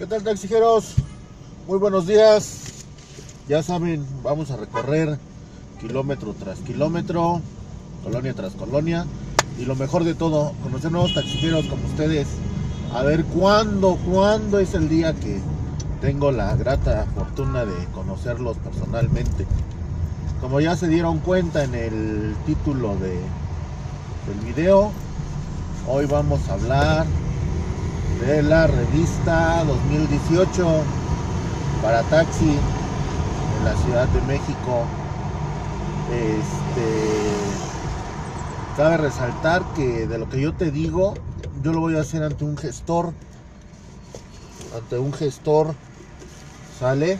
¿Qué tal, taxijeros? Muy buenos días. Ya saben, vamos a recorrer kilómetro tras kilómetro, colonia tras colonia, y lo mejor de todo, conocer nuevos taxijeros como ustedes. A ver cuándo es el día que tengo la grata fortuna de conocerlos personalmente. Como ya se dieron cuenta en el título del video, hoy vamos a hablar de la revista 2018 para taxi en la Ciudad de México. Cabe resaltar que de lo que yo te digo, yo lo voy a hacer ante un gestor. ¿Sale?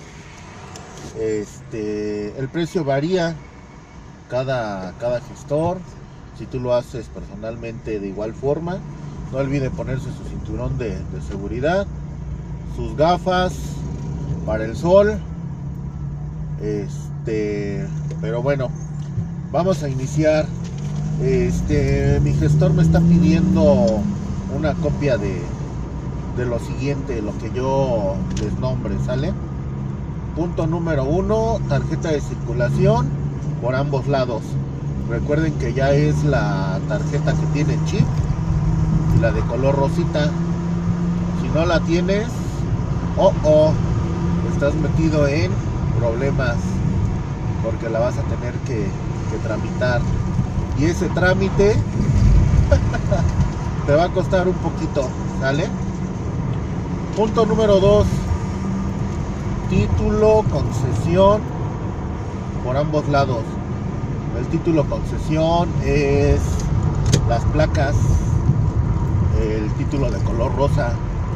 El precio varía cada gestor. Si tú lo haces personalmente, de igual forma. No olvide ponerse su cinturón de seguridad, sus gafas para el sol. Pero bueno, vamos a iniciar. Mi gestor me está pidiendo una copia de lo siguiente, lo que yo les nombre, ¿sale? Punto número 1, tarjeta de circulación por ambos lados. Recuerden que ya es la tarjeta que tiene chip y la de color rosita. Si no la tienes, estás metido en problemas, porque la vas a tener que tramitar, y ese trámite te va a costar un poquito, ¿sale? Punto número 2, título concesión por ambos lados. El título concesión es las placas, el título de color rosa,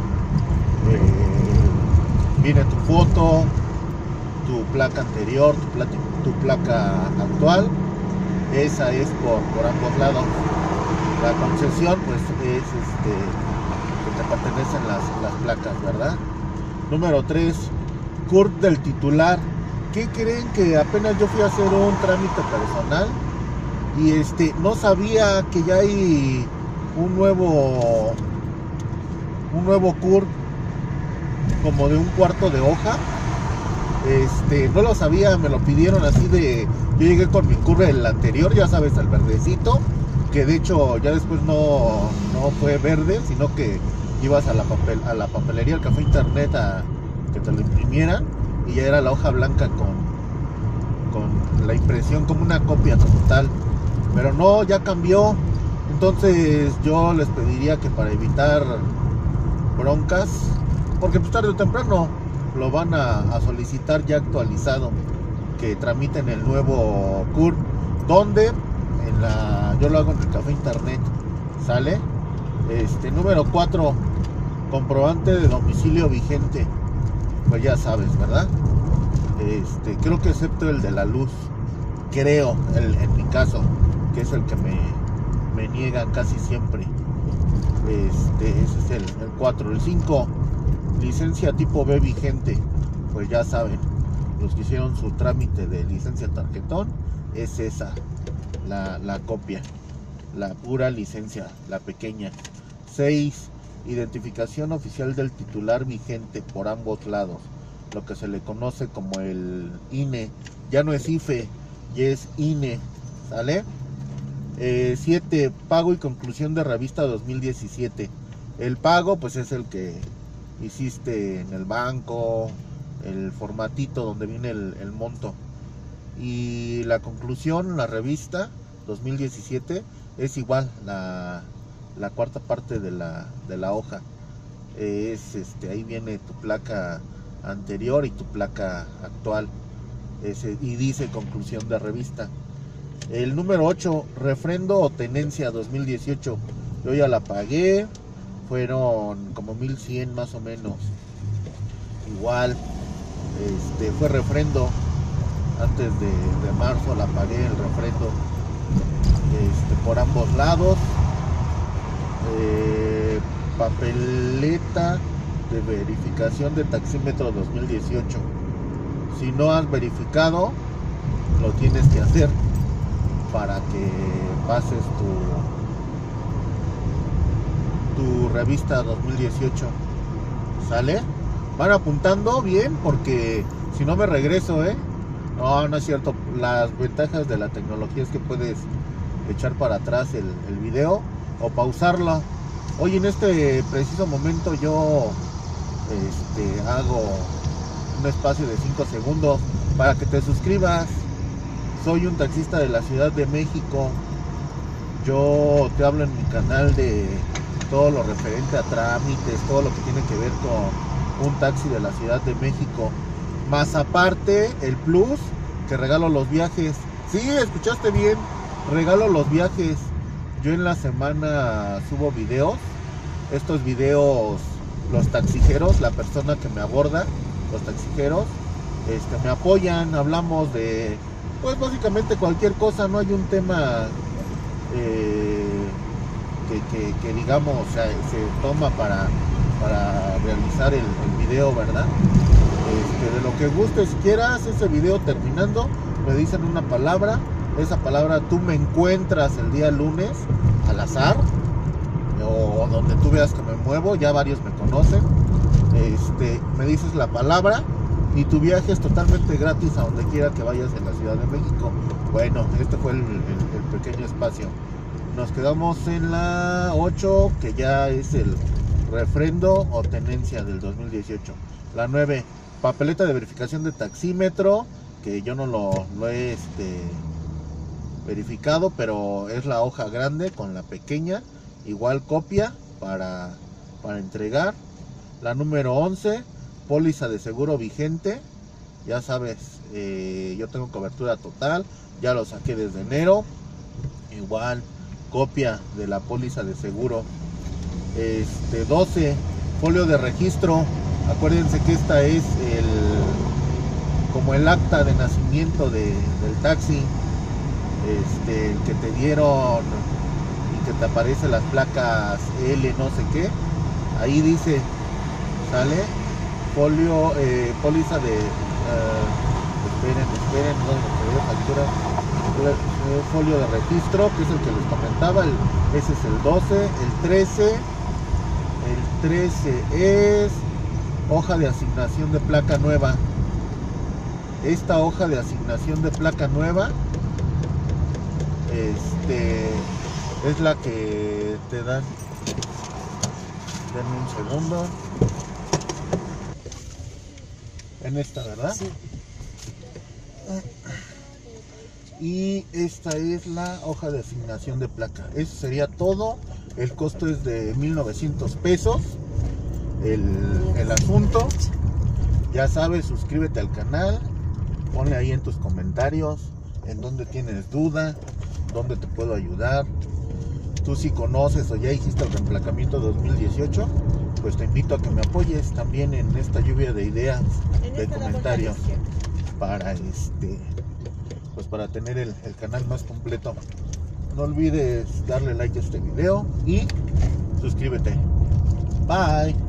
viene tu foto, tu placa anterior, tu placa actual. Esa es por ambos lados. La concesión pues es que te pertenecen las placas, ¿verdad? Número 3, CURP del titular. ¿Qué creen? Que apenas yo fui a hacer un trámite personal y no sabía que ya hay un nuevo CURP como de un cuarto de hoja. No lo sabía, me lo pidieron así de... Yo llegué con mi CURP el anterior, ya sabes, el verdecito, que de hecho ya después no fue verde, sino que ibas a la papelería, al café internet, a que te lo imprimieran, y ya era la hoja blanca con la impresión como una copia total. Pero no, ya cambió. Entonces yo les pediría que, para evitar broncas, porque pues tarde o temprano lo van a solicitar ya actualizado, que tramiten el nuevo CURP, donde yo lo hago en el café internet, ¿sale? Número 4, comprobante de domicilio vigente. Pues ya sabes, ¿verdad? Creo que excepto el de la luz, creo, en mi caso, que es el que me niegan casi siempre. Ese es el 4. El 5, licencia tipo B vigente. Pues ya saben, los que hicieron su trámite de licencia tarjetón, es esa, la copia, la pura licencia, la pequeña. 6, identificación oficial del titular vigente por ambos lados, lo que se le conoce como el INE. Ya no es IFE, ya es INE, ¿sale? 7, pago y conclusión de revista 2017. El pago pues es el que hiciste en el banco, el formatito donde viene el monto. Y la conclusión, la revista 2017, es igual, la cuarta parte de la hoja. Ahí viene tu placa anterior y tu placa actual. Y dice conclusión de revista. El número 8, refrendo o tenencia 2018. Yo ya la pagué, fueron como 1100 más o menos. Igual, fue refrendo. Antes de marzo la pagué, el refrendo, por ambos lados. Papeleta de verificación de taxímetro 2018. Si no has verificado, lo tienes que hacer para que pases tu revista 2018, ¿sale? Van apuntando bien porque si no me regreso, No, no es cierto. Las ventajas de la tecnología es que puedes echar para atrás el video o pausarlo. Hoy en este preciso momento yo hago un espacio de 5 segundos para que te suscribas. Soy un taxista de la Ciudad de México. Yo te hablo en mi canal de todo lo referente a trámites, todo lo que tiene que ver con un taxi de la Ciudad de México. Más aparte, el plus, que regalo los viajes. Sí, escuchaste bien, regalo los viajes. Yo en la semana subo videos. Estos videos, los taxijeros, la persona que me aborda, los taxijeros, me apoyan. Hablamos de, pues básicamente cualquier cosa. No hay un tema que digamos, o sea, se toma para realizar el video, ¿verdad? De lo que gustes, si quieras, ese video terminando, me dicen una palabra. Esa palabra tú me encuentras el día lunes al azar, o donde tú veas que me muevo. Ya varios me conocen. Me dices la palabra y tu viaje es totalmente gratis a donde quiera que vayas en la Ciudad de México. Bueno, este fue el pequeño espacio. Nos quedamos en la 8, que ya es el refrendo o tenencia del 2018. La 9, papeleta de verificación de taxímetro, que yo no lo he verificado, pero es la hoja grande con la pequeña, igual copia para entregar. La número 11, póliza de seguro vigente. Ya sabes, yo tengo cobertura total, ya lo saqué desde enero. Igual copia de la póliza de seguro. 12, folio de registro. Acuérdense que esta es como el acta de nacimiento del taxi, el que te dieron y que te aparece las placas L no sé qué. Ahí dice, sale folio, póliza de esperen, folio de registro, que es el que les comentaba. Ese es el 12. El 13 es hoja de asignación de placa nueva. Esta hoja de asignación de placa nueva es la que te dan. Denme un segundo. En esta, ¿verdad? Sí. Y esta es la hoja de asignación de placa. Eso sería todo. El costo es de 1,900 pesos. El asunto, ya sabes, suscríbete al canal, ponle ahí en tus comentarios en dónde tienes duda, dónde te puedo ayudar. Tú si conoces o ya hiciste el reemplacamiento 2018, pues te invito a que me apoyes también en esta lluvia de ideas, de comentarios, para pues para tener el canal más completo. No olvides darle like a este video y suscríbete. Bye.